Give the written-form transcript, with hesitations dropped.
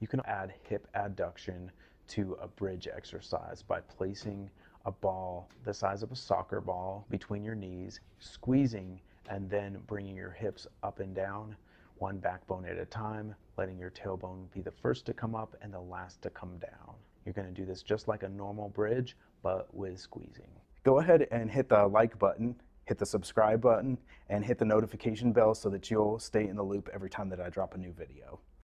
You can add hip adduction to a bridge exercise by placing a ball the size of a soccer ball between your knees, squeezing, and then bringing your hips up and down, one backbone at a time, letting your tailbone be the first to come up and the last to come down. You're going to do this just like a normal bridge, but with squeezing. Go ahead and hit the like button, hit the subscribe button, and hit the notification bell so that you'll stay in the loop every time that I drop a new video.